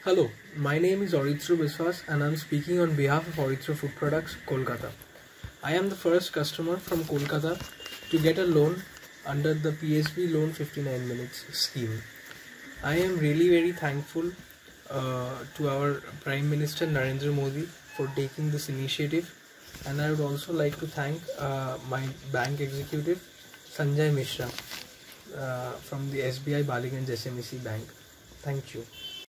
Hello, my name is Oritra Biswas and I am speaking on behalf of Oritra Food Products, Kolkata. I am the first customer from Kolkata to get a loan under the PSB Loan 59 Minutes scheme. I am really very thankful to our Prime Minister Narendra Modi for taking this initiative, and I would also like to thank my bank executive Sanjay Mishra from the SBI Baliganj SMEC Bank. Thank you.